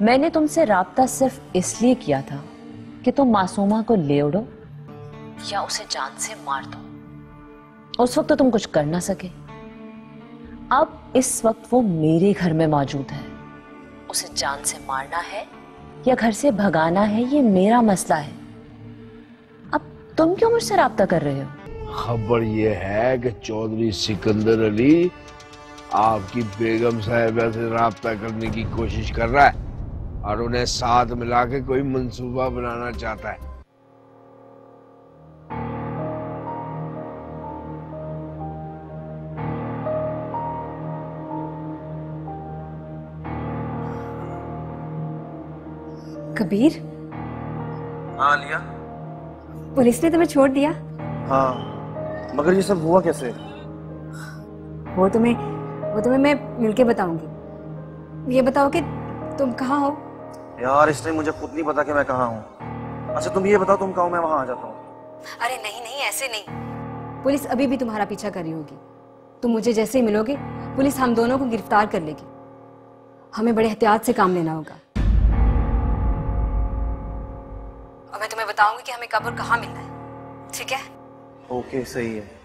मैंने तुमसे राब्ता सिर्फ इसलिए किया था कि तुम मासूमा को ले उड़ो या उसे जान से मार दो। उस वक्त तो तुम कुछ कर ना सके। अब इस वक्त वो मेरे घर में मौजूद है। उसे जान से मारना है या घर से भगाना है, ये मेरा मसला है। अब तुम क्यों मुझसे राब्ता कर रहे हो? खबर ये है कि चौधरी सिकंदर अली आपकी बेगम साहिबा से राब्ता करने की कोशिश कर रहा है और उन्हें साथ मिला के कोई मंसूबा बनाना चाहता है। कबीर। हाँ लिया। पुलिस ने तुम्हें छोड़ दिया? हाँ, मगर ये सब हुआ कैसे? वो तुम्हें मैं मिलके बताऊंगी। ये बताओ कि तुम कहाँ हो? यार इसने मुझे खुद नहीं पता कि मैं कहाँ हूँ। अच्छा तुम ये बताओ तुम कहाँ हो, मैं वहाँ आ जाता हूँ। अरे नहीं नहीं, ऐसे नहीं। पुलिस अभी भी तुम्हारा पीछा कर रही होगी। तुम मुझे जैसे ही मिलोगे पुलिस हम दोनों को गिरफ्तार कर लेगी। हमें बड़े एहतियात से काम लेना होगा। और मैं तुम्हें बताऊंगी कि हमें कब और कहाँ मिलना है, ठीक है? ओके सही है।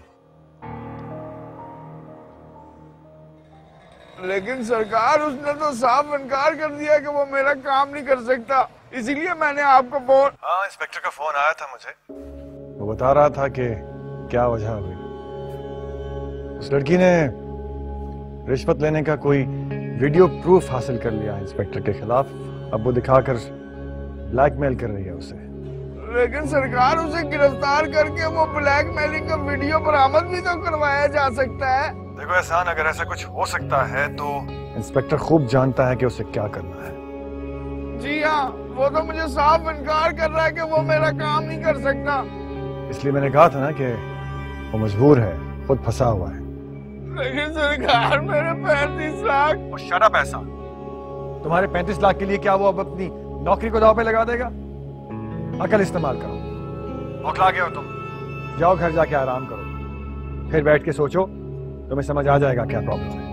लेकिन सरकार उसने तो साफ इनकार कर दिया कि वो मेरा काम नहीं कर सकता, इसीलिए मैंने आपको फोन। हाँ इंस्पेक्टर का फोन आया था मुझे। वो बता रहा था कि क्या वजह हुई। उस लड़की ने रिश्वत लेने का कोई वीडियो प्रूफ हासिल कर लिया इंस्पेक्टर के खिलाफ। अब वो दिखाकर ब्लैकमेल कर रही है उसे। लेकिन सरकार उसे गिरफ्तार करके वो ब्लैकमेलिंग का वीडियो बरामद भी तो करवाया जा सकता है। देखो एहसान, अगर ऐसा कुछ हो सकता है तो इंस्पेक्टर खूब जानता है कि उसे क्या करना है। जी हाँ, वो तो मुझे साफ इनकार कर रहा है कि वो मेरा काम नहीं कर सकता। इसलिए मैंने कहा था ना कि वो मजबूर है, खुद फंसा हुआ है। लेकिन सरकार मेरे 35 लाख। Shut up. ऐसा तुम्हारे 35 लाख के लिए क्या वो अब अपनी नौकरी को दांव पे लगा देगा? अकल इस्तेमाल करो। औखला गए हो तुम। जाओ घर जाके आराम करो, फिर बैठ के सोचो, तुम्हें समझ आ जाएगा क्या प्रॉब्लम है।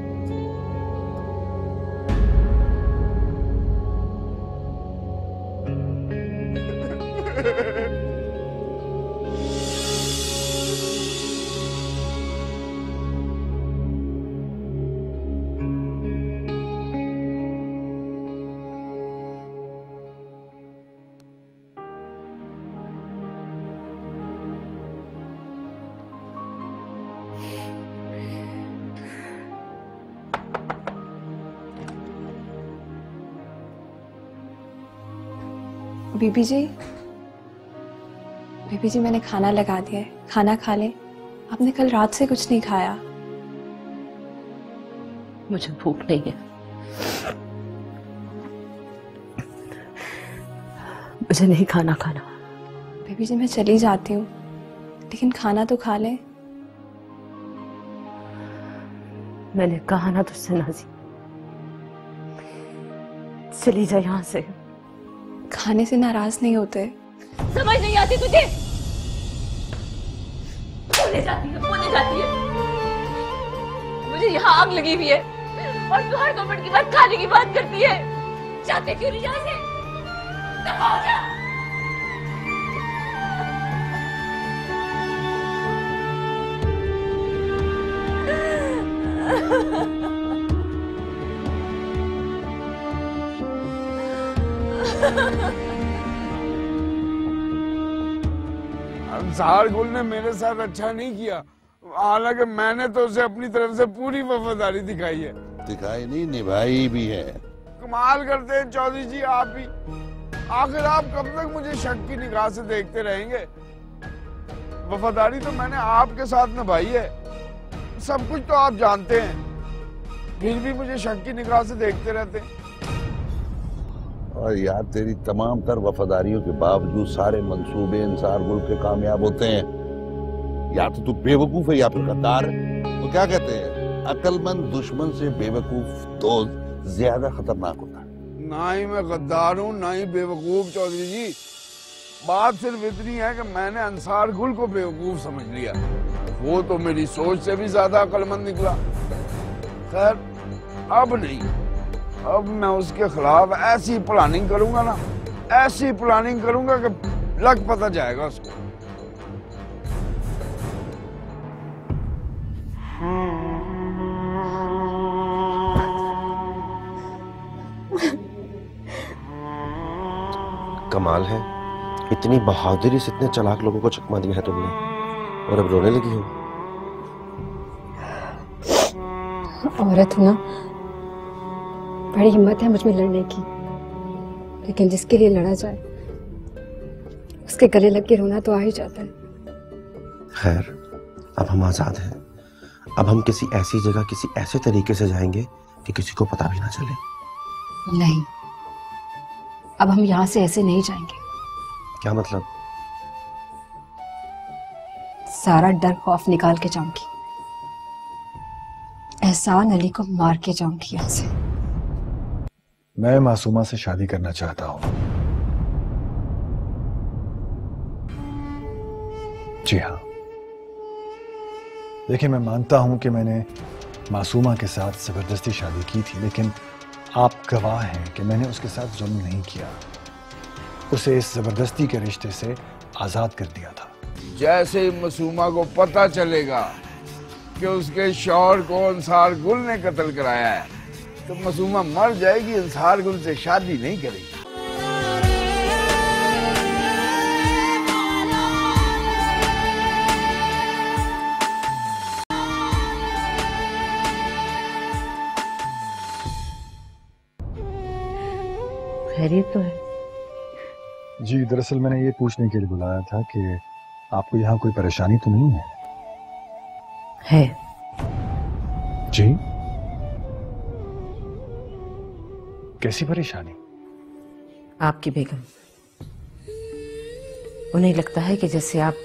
बीबी जी मैंने खाना लगा दिया है, खाना खा ले। आपने कल रात से कुछ नहीं खाया। मुझे भूख नहीं है। मुझे नहीं खाना खाना। बीबी जी मैं चली जाती हूँ, लेकिन खाना तो खा ले। मैंने कहा ना तुझसे नाजी, चली जा यहाँ से। खाने से नाराज नहीं होते। समझ नहीं आती तुझे? बोले जाती है। मुझे यहाँ आग लगी हुई है और तू हर 2 मिनट की बात खाने की बात करती है। जाते क्यों नहीं यहाँ से? दफा हो जा। अंसार गुल ने मेरे साथ अच्छा नहीं किया, हालांकि मैंने तो उसे अपनी तरफ से पूरी वफादारी दिखाई है। दिखाई नहीं, निभाई भी है। कमाल करते हैं चौधरी जी आप भी। आखिर आप कब तक मुझे शक की निगाह से देखते रहेंगे? वफादारी तो मैंने आपके साथ निभाई है, सब कुछ तो आप जानते हैं, फिर भी मुझे शक की निगाह से देखते रहते हैं। और यार तेरी तमाम तर वफादारियों के बावजूद सारे मंसूबे अंसार गुल के कामयाब होते हैं। या तो तू बेवकूफ है या फिर गद्दार है। तो क्या कहते हैं, अक्लमंद दुश्मन से बेवकूफ दोस्त ज्यादा खतरनाक होता है। ना ही मैं गद्दार हूँ ना ही बेवकूफ चौधरी जी। बात सिर्फ इतनी है कि मैंने अंसार गुल को बेवकूफ समझ लिया, वो तो मेरी सोच से भी ज्यादा अक्लमंद निकला। खैर अब नहीं, अब मैं उसके खिलाफ ऐसी प्लानिंग करूंगा ना, ऐसी प्लानिंग करूंगा कि लग पता जाएगा उसको। कमाल है, इतनी बहादुरी से इतने चालाक लोगों को चकमा दिया है तुमने, और अब रोने लगी हो। औरत हूं ना, बड़ी हिम्मत है मुझ में लड़ने की, लेकिन जिसके लिए लड़ा जाए उसके गले लग के रोना तो आ ही जाता है। खैर, अब हम आजाद हैं। अब हम किसी ऐसी जगह किसी ऐसे तरीके से जाएंगे कि किसी को पता भी ना चले। नहीं, अब हम यहाँ से ऐसे नहीं जाएंगे। क्या मतलब? सारा डर खौफ निकाल के जाऊंगी, एहसान अली को मार के जाऊंगी यहाँ से। मैं मासूमा से शादी करना चाहता हूं। जी हाँ, देखिए, मैं मानता हूं कि मैंने मासूमा के साथ जबरदस्ती शादी की थी, लेकिन आप गवाह हैं कि मैंने उसके साथ जुल्म नहीं किया। उसे इस जबरदस्ती के रिश्ते से आजाद कर दिया था। जैसे ही मासूमा को पता चलेगा कि उसके शौहर को अंसार गुल ने कत्ल कराया है, तो मासूमा मर जाएगी, अंसार गुल से शादी नहीं करेगी। खैरियत तो है? जी, दरअसल मैंने ये पूछने के लिए बुलाया था कि आपको यहाँ कोई परेशानी तो नहीं है? है। जी? कैसी परेशानी? आपकी बेगम, उन्हें लगता है कि जैसे आप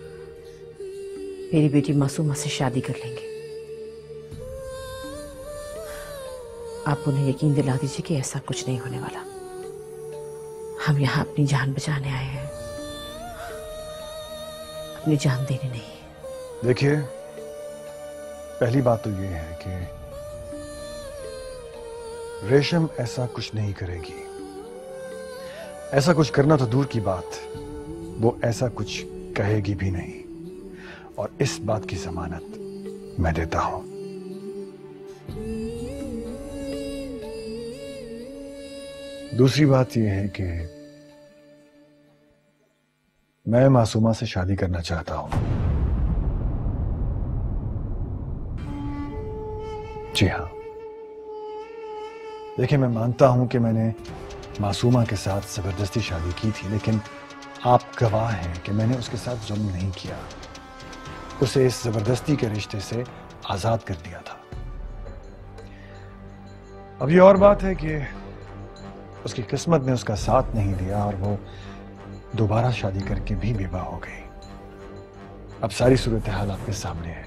मेरी बेटी मासूमा से शादी कर लेंगे। आप उन्हें यकीन दिला दीजिए कि ऐसा कुछ नहीं होने वाला। हम यहाँ अपनी जान बचाने आए हैं, अपनी जान देने नहीं। देखिए, पहली बात तो ये है कि रेशम ऐसा कुछ नहीं करेगी। ऐसा कुछ करना तो दूर की बात, वो ऐसा कुछ कहेगी भी नहीं, और इस बात की जमानत मैं देता हूं। दूसरी बात यह है कि मैं मासूमा से शादी करना चाहता हूं। जी हां, देखिए, मैं मानता हूं कि मैंने मासूमा के साथ जबरदस्ती शादी की थी, लेकिन आप गवाह हैं कि मैंने उसके साथ जुल्म नहीं किया। उसे इस जबरदस्ती के रिश्ते से आजाद कर दिया था। अब ये और बात है कि उसकी किस्मत ने उसका साथ नहीं दिया और वो दोबारा शादी करके भी बेवा हो गई। अब सारी सूरत हाल आपके सामने है।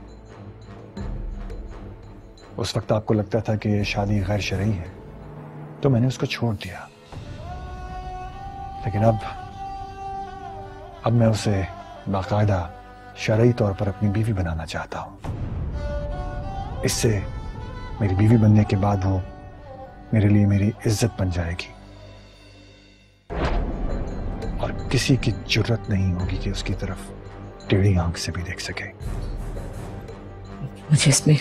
उस वक्त आपको लगता था कि ये शादी गैर शरई है, तो मैंने उसको छोड़ दिया, लेकिन अब मैं उसे बाकायदा शरई तौर पर अपनी बीवी बनाना चाहता हूं। इससे मेरी बीवी बनने के बाद वो मेरे लिए मेरी इज्जत बन जाएगी और किसी की जुर्रत नहीं होगी कि उसकी तरफ टेढ़ी आंख से भी देख सके। मुझे इसमें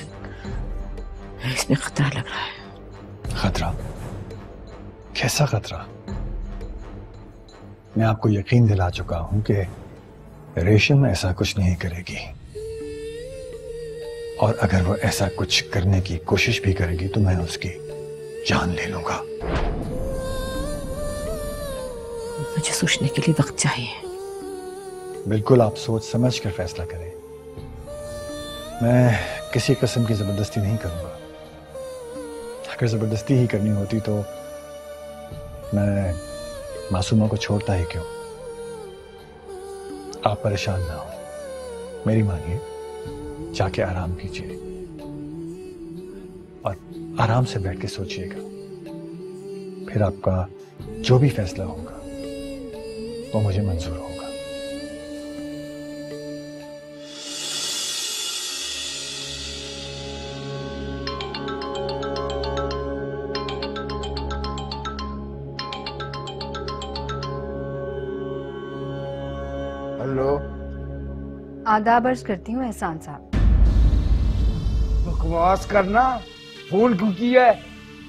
खतरा लग रहा है। खतरा? कैसा खतरा? मैं आपको यकीन दिला चुका हूं कि रेशम ऐसा कुछ नहीं करेगी, और अगर वो ऐसा कुछ करने की कोशिश भी करेगी तो मैं उसकी जान ले लूंगा। मुझे सोचने के लिए वक्त चाहिए। बिल्कुल, आप सोच समझ कर फैसला करें। मैं किसी किस्म की जबरदस्ती नहीं करूंगा। अगर जबरदस्ती ही करनी होती तो मैं मासूमा को छोड़ता ही क्यों। आप परेशान ना हो, मेरी मानिए, जाके आराम कीजिए और आराम से बैठ के सोचिएगा। फिर आपका जो भी फैसला होगा वो मुझे मंजूर होगा। आदाब अर्ज करती हूँ एहसान साहब। बकवास करना, फोन क्यों किया है?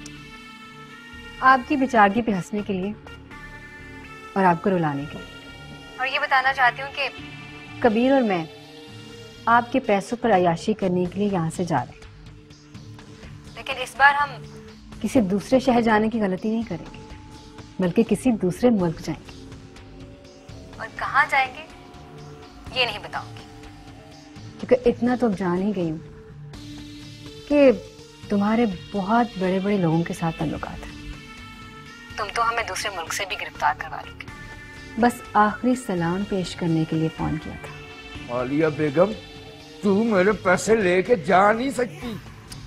आपकी बेचारगी पे हंसने के लिए और आपको रुलाने के लिए। और ये बताना चाहती हूँ कि कबीर और मैं आपके पैसों पर अय्याशी करने के लिए यहाँ से जा रहे हैं, लेकिन इस बार हम किसी दूसरे शहर जाने की गलती नहीं करेंगे, बल्कि किसी दूसरे मुल्क जाएंगे। और कहाँ जाएंगे ये नहीं बताऊंगी, क्योंकि इतना तो अब जान ही गई हूँ कि तुम्हारे बहुत बड़े बड़े लोगों के साथ ताल्लुकात हैं। तुम तो हमें दूसरे मुल्क से भी गिरफ्तार करवा लोगे। बस आखिरी सलाम पेश करने के लिए फोन किया था। आलिया बेगम, तू मेरे पैसे लेके जा नहीं सकती।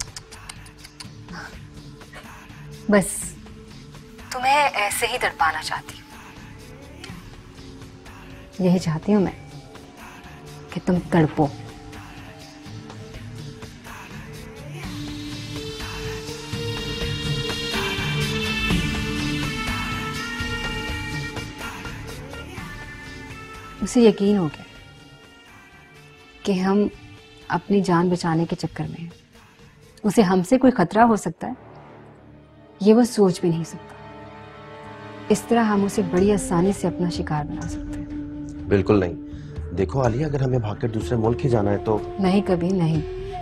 बस तुम्हें ऐसे ही तड़पाना चाहती हूँ। यही चाहती हूँ मैं कि तुम तड़पो। उसे यकीन हो गया कि हम अपनी जान बचाने के चक्कर में हैं। उसे हमसे कोई खतरा हो सकता है ये वो सोच भी नहीं सकता। इस तरह हम उसे बड़ी आसानी से अपना शिकार बना सकते हैं। बिल्कुल नहीं। देखो आलिया, अगर हमें भागकर दूसरे मुल्क ही जाना है तो नहीं, कभी नहीं।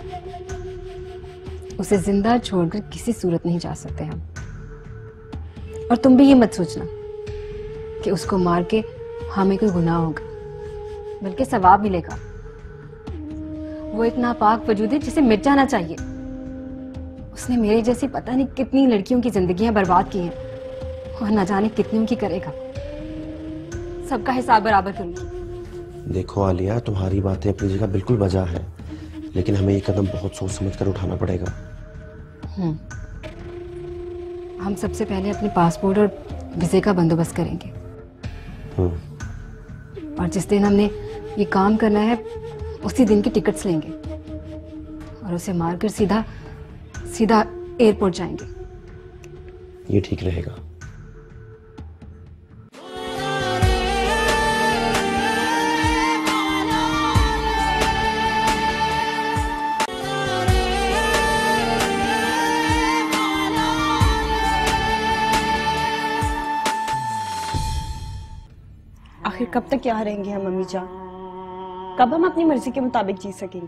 उसे जिंदा छोड़कर किसी सूरत नहीं जा सकते हम। और तुम भी ये मत सोचना कि उसको मार के हमें कोई गुनाह होगा, बल्कि सवाब मिलेगा। वो एक नापाक वजूद है जिसे मिट जाना चाहिए। उसने मेरे जैसी पता नहीं कितनी लड़कियों की जिंदगियां बर्बाद की हैं और न जाने कितनी की करेगा। सबका हिसाब बराबर करूंगी। देखो आलिया, तुम्हारी बातें अपनी जगह बिल्कुल वजह है, लेकिन हमें ये कदम बहुत सोच समझ कर उठाना पड़ेगा। हम सबसे पहले अपने पासपोर्ट और वीजे का बंदोबस्त करेंगे। और जिस दिन हमने ये काम करना है उसी दिन की टिकट्स लेंगे और उसे मारकर सीधा सीधा एयरपोर्ट जाएंगे। ये ठीक रहेगा। आखिर कब तक यहाँ रहेंगे हम अम्मी जान? कब हम अपनी मर्जी के मुताबिक जी सकेंगे?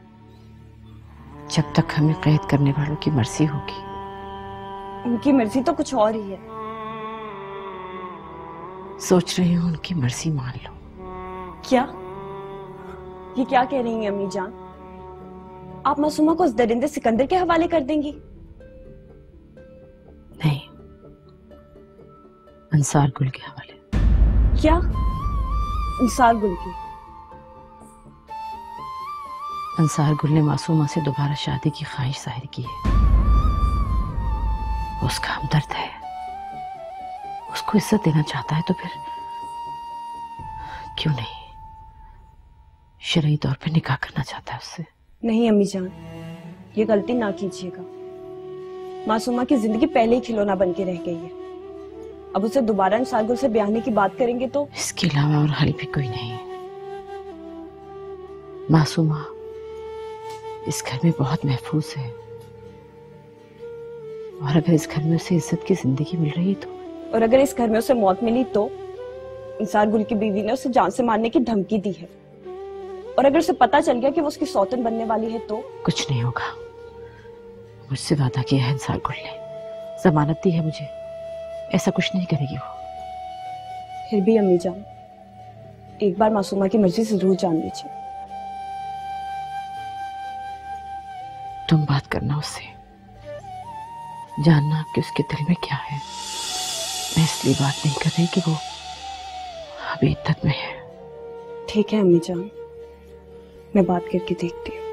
जब तक हमें कैद करने वालों की मर्जी होगी। उनकी मर्जी तो कुछ और ही है। सोच रही हूँ उनकी मर्जी मान लो। क्या? ये क्या कह रही हैं अम्मी जान? आप मासूमा को उस दरिंदे सिकंदर के हवाले कर देंगी? नहीं, अंसार गुल के हवाले। क्या? अंसार गुल की? अंसार गुल ने मासूमा से दोबारा शादी की ख्वाहिश जाहिर की है। उसका हमदर्द है, उसको इज्जत देना चाहता है, तो फिर क्यों नहीं शरई तौर पे निकाह करना चाहता है उससे। नहीं अम्मी जान, ये गलती ना कीजिएगा। मासूमा की जिंदगी पहले ही खिलौना बन के रह गई है। अब उसे दोबारा अंसार गुल से ब्याहने की बात करेंगे तो इसके अलावा और हल भी कोई नहीं। मासूमा इस घर में बहुत महफूज है, और अगर इस घर में उसे इज्जत की जिंदगी मिल रही है तो। और अगर इस घर में उसे मौत मिली तो अंसार गुल की बीवी ने उसे जान से मारने की धमकी दी है। और अगर उसे पता चल गया कि वो उसकी सौतन बनने वाली है तो कुछ नहीं होगा। मुझसे वादा किया है अंसार गुल ने, जमानत दी है मुझे, ऐसा कुछ नहीं करेगी वो। फिर भी अम्मी जान, एक बार मासूमा की मर्जी से जरूर जान लीजिए। तुम बात करना उससे, जानना कि उसके दिल में क्या है। मैं इसलिए बात नहीं कर रही कि वो अभी इद्दत में है। ठीक है अम्मी जान, मैं बात करके देखती हूँ।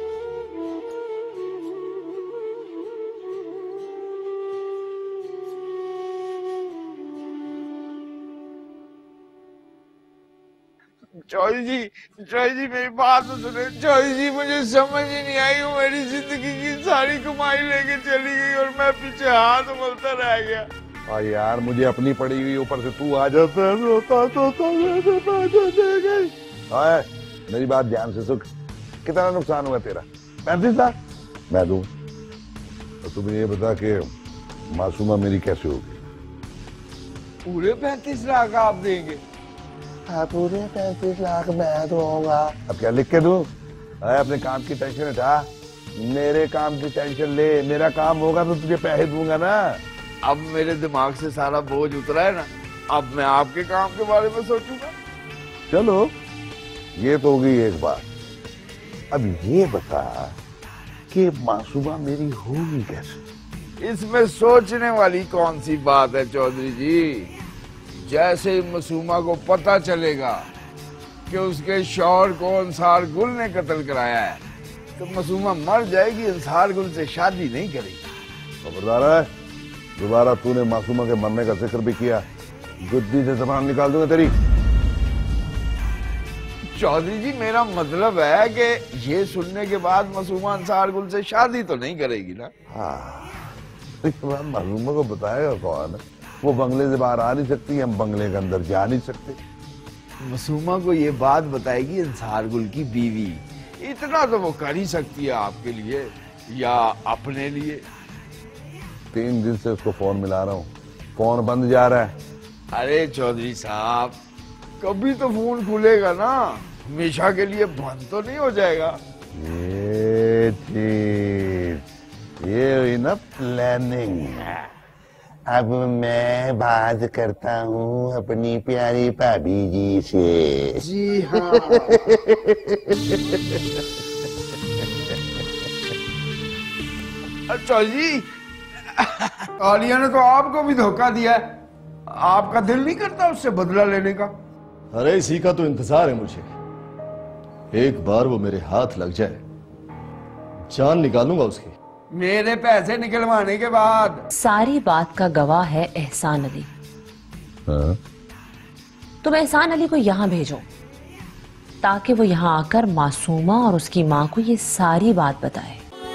चौधरी जी मेरी बात तो सुने। चौधरी जी, मुझे समझ ही नहीं आई, वो मेरी जिंदगी की सारी कमाई लेके चली गई और मैं पीछे हाथ मलता रह गया। यार, मुझे अपनी पड़ी हुई ऊपर से तू आ जाता है। रोता मेरी बात ध्यान से सुन, कितना नुकसान हुआ तेरा? 35 लाख मैं दूं। तो तुम्हें ये बता कि मासूमा मेरी कैसे होगी? पूरे 35 लाख आप देंगे? हाँ, पूरे 35 लाख मैं दूंगा। अब क्या लिख के दूं? अपने काम की टेंशन हटा, मेरे काम की टेंशन ले। मेरा काम होगा तो तुझे पैसे दूंगा ना। अब मेरे दिमाग से सारा बोझ उतरा है ना, अब मैं आपके काम के बारे में सोचूंगा। चलो, ये तो होगी एक बात। अब ये बता कि मासूमा मेरी होगी कैसे? इसमें सोचने वाली कौन सी बात है चौधरी जी? जैसे ही मासूमा को पता चलेगा कि उसके शौहर को अंसार गुल ने कत्ल कराया है, तो मासूमा मर जाएगी, अंसार गुल से शादी नहीं करेगी। खबरदार है, दोबारा तूने मासूमा के मरने का जिक्र भी किया, गुद्दी से जबान निकाल दूंगा तेरी। चौधरी जी, मेरा मतलब है कि ये सुनने के बाद मासूमा अंसार गुल से शादी तो नहीं करेगी ना? हाँ, मासूमा को बताएगा कौन? वो बंगले से बाहर आ नहीं सकती, हम बंगले के अंदर जा नहीं सकते। मासूमा को ये बात बताएगी अंसार गुल की बीवी। इतना तो वो कर ही सकती है आपके लिए या अपने लिए। 3 दिन से उसको फोन मिला रहा हूँ, फोन बंद जा रहा है। अरे चौधरी साहब, कभी तो फोन खुलेगा ना, हमेशा के लिए बंद तो नहीं हो जाएगा। ये चीज, ये हुई ना प्लानिंग। अब मैं बात करता हूँ अपनी प्यारी भाभी जी से। जी हाँ। अच्छा जी, आलिया ने तो आपको भी धोखा दिया है, आपका दिल नहीं करता उससे बदला लेने का? अरे इसी का तो इंतजार है मुझे। एक बार वो मेरे हाथ लग जाए, जान निकालूंगा उसकी। मेरे पैसे निकलवाने के बाद। सारी बात का गवाह है एहसान अली। हाँ? तुम एहसान अली को यहां भेजो ताकि वो यहां आकर मासूमा और उसकी मां को ये सारी बात बताए।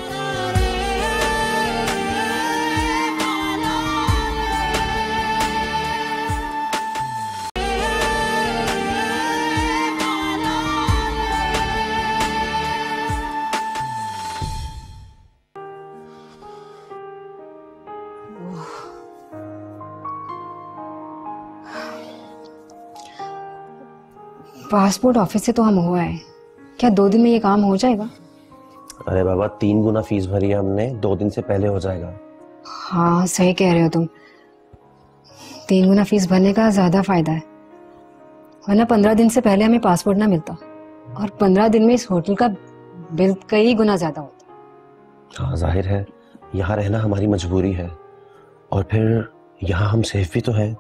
पासपोर्ट ऑफिस से तो हम हुआ है, क्या 2 दिन में ये काम हो जाएगा? अरे बाबा, 3 गुना फीस भरी है हमने, 2 दिन से पहले हो जाएगा। हाँ सही कह रहे हो तुम, 3 गुना फीस भरने का ज्यादा फायदा है, वरना 15 दिन से पहले हमें पासपोर्ट ना मिलता और 15 दिन में इस होटल का बिल कई गुना ज्यादा होता। हाँ जाहिर है, यहाँ रहना हमारी मजबूरी है और फिर यहाँ हम सेफ भी तो हैं।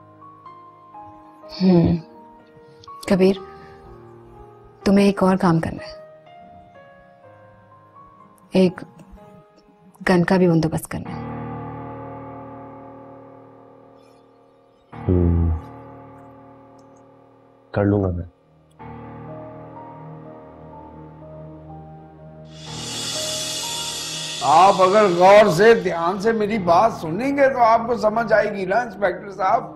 कबीर, तुम्हें एक और काम करना है, एक गन का भी बंदोबस्त करना है। कर लूंगा मैं। आप अगर गौर से ध्यान से मेरी बात सुनेंगे तो आपको समझ आएगी ना इंस्पेक्टर साहब।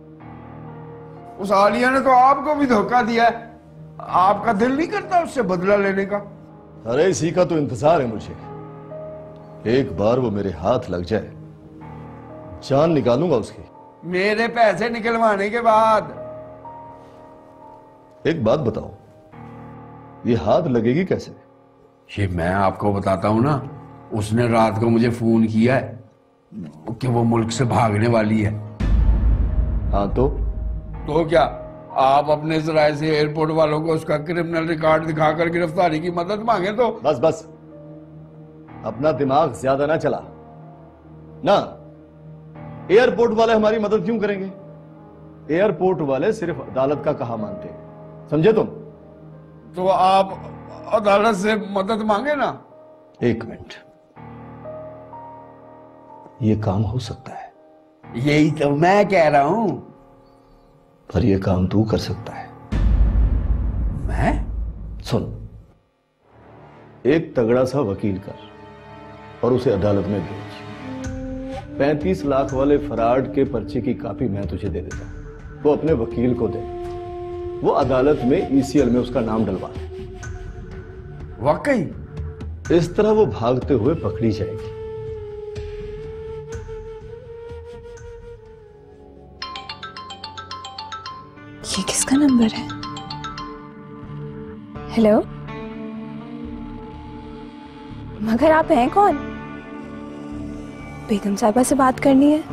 उस आलिया ने तो आपको भी धोखा दिया है, आपका दिल नहीं करता उससे बदला लेने का? अरे इसी का तो इंतजार है मुझे। एक बार वो मेरे हाथ लग जाए, जान निकालूंगा उसकी। मेरे पैसे निकलवाने के बाद। एक बात बताओ, ये हाथ लगेगी कैसे? ये मैं आपको बताता हूं ना, उसने रात को मुझे फोन किया है कि वो मुल्क से भागने वाली है। हाँ तो क्या आप अपने जराये से एयरपोर्ट वालों को उसका क्रिमिनल रिकॉर्ड दिखाकर गिरफ्तारी की मदद मांगे तो? बस अपना दिमाग ज्यादा ना चला ना। एयरपोर्ट वाले हमारी मदद क्यों करेंगे? एयरपोर्ट वाले सिर्फ अदालत का कहा मानते हैं, समझे तुम? तो आप अदालत से मदद मांगे ना। 1 मिनट, ये काम हो सकता है। यही तो मैं कह रहा हूं। पर यह काम तू कर सकता है। मैं? सुन, एक तगड़ा सा वकील कर और उसे अदालत में भेज। 35 लाख वाले फराड के पर्चे की कॉपी मैं तुझे दे देता हूं, वो अपने वकील को दे, वो अदालत में ECL में उसका नाम डलवा दे। वाकई इस तरह वो भागते हुए पकड़ी जाएगी। ये किसका नंबर है? हेलो, मगर आप हैं कौन? बेगम साहिबा से बात करनी है?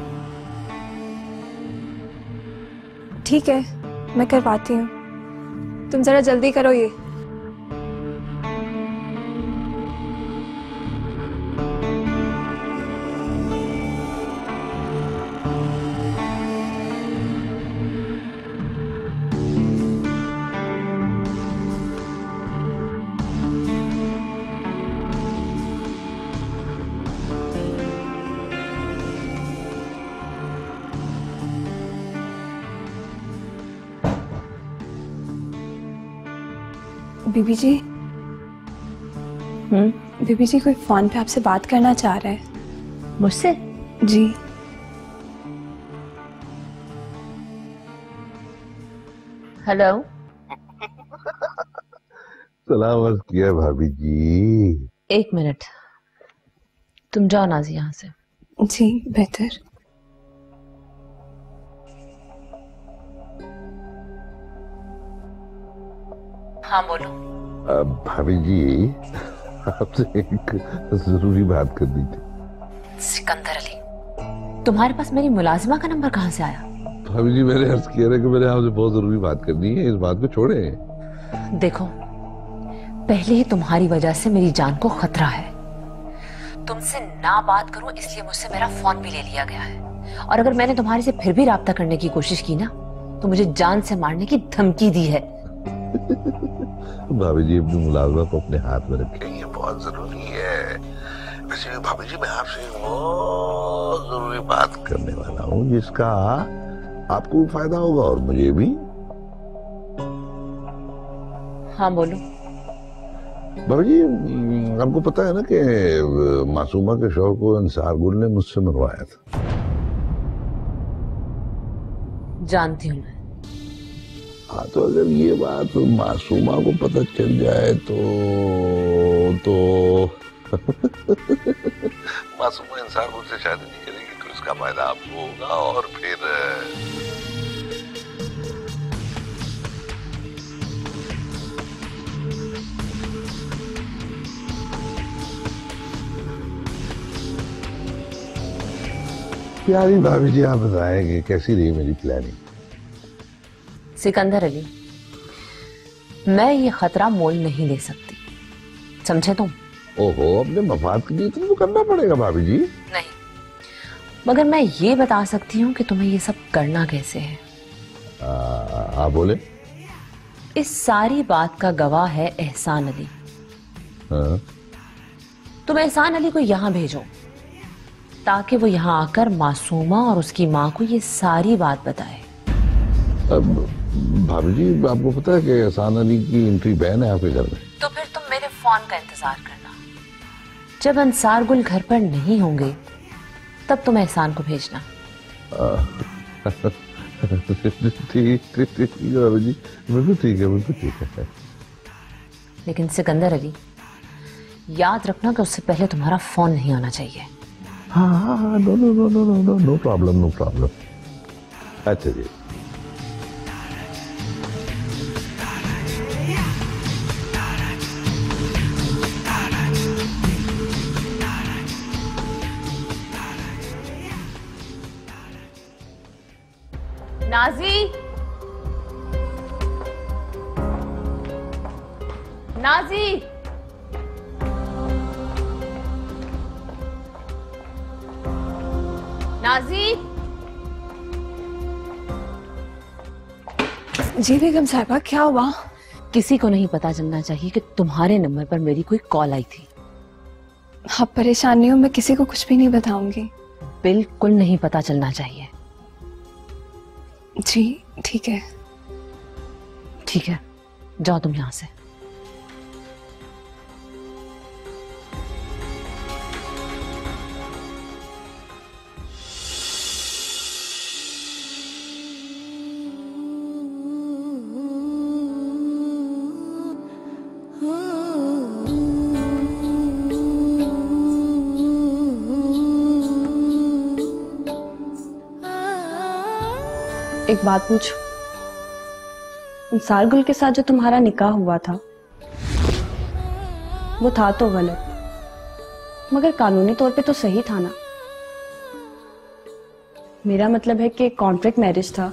ठीक है, मैं करवाती हूँ, तुम जरा जल्दी करो ये। बीबी जी, बीबी जी कोई फोन पे आपसे बात करना चाह रहा है। मुझसे? जी। हेलो। सलामत किया भाभी जी। 1 मिनट, तुम जाओ नाजी यहाँ से। जी बेहतर। हाँ बोलो। भाभी जी, आपसे एक जरूरी बात करनी थी। सिकंदर अली, तुम्हारे पास मेरी मुलाजिमा का नंबर कहाँ से आया? भाभी जी, मैंने अर्ज किया था कि मैंने आपसे बहुत जरूरी बात करनी है, इस बात को छोड़े। देखो, पहले ही तुम्हारी वजह से मेरी जान को खतरा है। तुमसे ना बात करूं इसलिए मुझसे मेरा फोन भी ले लिया गया है, और अगर मैंने तुम्हारे से फिर भी राब्ता करने की कोशिश की ना तो मुझे जान से मारने की धमकी दी है। भाभी जी, अपनी मुलाजमा को अपने हाथ में रखें, ये बहुत जरूरी है। वैसे भी भाभी जी, मैं आपसे बहुत जरूरी बात करने वाला हूँ जिसका आपको भी फायदा होगा और मुझे भी। हाँ बोलो। भाभी जी, आपको पता है ना कि मासूमा के शौहर को अंसार गुल ने मुझसे मरवाया था। जानती हूँ मैं। हाँ, तो अगर ये बात मासूमा को पता चल जाए तो मासूमा इंसान मुझसे शादी नहीं करेगी, तो इसका फायदा आपको होगा और फिर प्यारी भाभी जी, आप बताएंगे कैसी रही मेरी प्लानिंग? सिकंदर अली, मैं ये खतरा मोल नहीं ले सकती, समझे तुम? ओहो, अपने मफाद के लिए तो करना पड़ेगा भाभी जी। नहीं, मगर मैं ये बता सकती हूँ कि तुम्हें ये सब करना कैसे है। आप बोले। इस सारी बात का गवाह है एहसान अली। हाँ? तुम एहसान अली को यहाँ भेजो ताकि वो यहाँ आकर मासूमा और उसकी माँ को ये सारी बात बताए। अब भाभी जी, आपको पता है कि एहसान अली की एंट्री बैन है आपके घर में। तो फिर तुम मेरे फोन का इंतजार करना, जब अंसार गुल घर पर नहीं होंगे तब तुम एहसान को भेजना। ठीक है भाभी जी, बिल्कुल ठीक है, बिल्कुल ठीक है। लेकिन सिकंदर अली, याद रखना कि उससे पहले तुम्हारा फोन नहीं आना चाहिए। हाँ हाँ हाँ, no no no no no no no problem, no problem. अच्छा जी। नाजी, नाजी, नाजी। जी बेगम साहिबा, क्या हुआ? किसी को नहीं पता चलना चाहिए कि तुम्हारे नंबर पर मेरी कोई कॉल आई थी। आप परेशान नहीं हो, मैं किसी को कुछ भी नहीं बताऊंगी। बिल्कुल नहीं पता चलना चाहिए। जी ठीक है। ठीक है, जाओ तुम यहां से। एक बात पूछो, इंसार गुल के साथ जो तुम्हारा निकाह हुआ था वो था तो गलत, मगर कानूनी तौर पे तो सही था ना। मेरा मतलब है कि कॉन्ट्रैक्ट मैरिज था,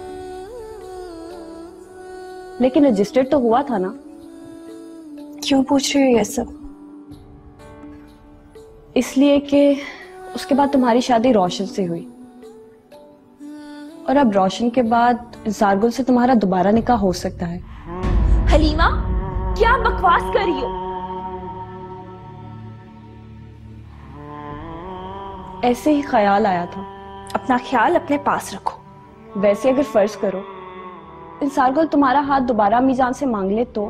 लेकिन रजिस्टर्ड तो हुआ था ना। क्यों पूछ रही हो ये सब? इसलिए कि उसके बाद तुम्हारी शादी रोशन से हुई, और अब रोशन के बाद इंसार गुल से तुम्हारा दोबारा निकाह हो सकता है। हलीमा, क्या बकवास कर रही हो? ऐसे ही ख्याल आया था। अपना ख्याल अपने पास रखो। वैसे अगर फर्ज करो इंसार गुल तुम्हारा हाथ दोबारा मीजान से मांग ले तो?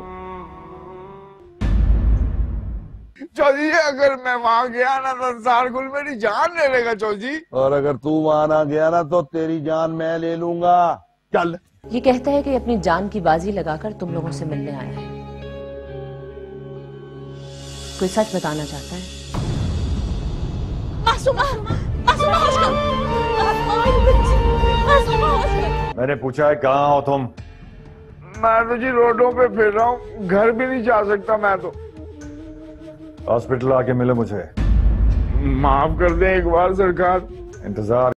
चौधरी जी, अगर मैं वहां गया ना तो इंसार गुल मेरी जान ले लेगा चौधरी। और अगर तू वहां ना गया ना तो तेरी जान मैं ले लूंगा। चल। ये कहता है कि अपनी जान की बाजी लगाकर तुम लोगों से मिलने आया है। कोई सच बताना चाहता है? मैंने पूछा है कहाँ हो तुम? मैं तो जी रोडों पे फिर रहा हूँ, घर भी नहीं जा सकता मैं तो। हॉस्पिटल आके मिलो मुझे। माफ कर दें एक बार सरकार। इंतजार